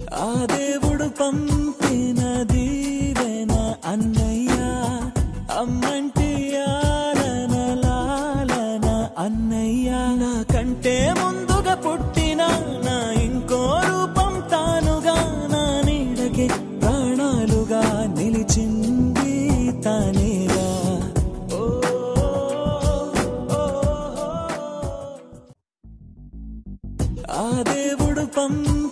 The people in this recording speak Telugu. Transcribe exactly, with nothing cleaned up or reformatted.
ఆ దేవుడు పంపిన దీవెన అన్నయ్య, అమ్మంటి ఆలన లాలన అన్నయ్య. నాకంటే ముందుగా పుట్టిన నా ఇంకో రూపం తానుగా, నా నీడకే ప్రాణాలుగా నిలిచింది తానేగా. ఆ దేవుడు పంపిన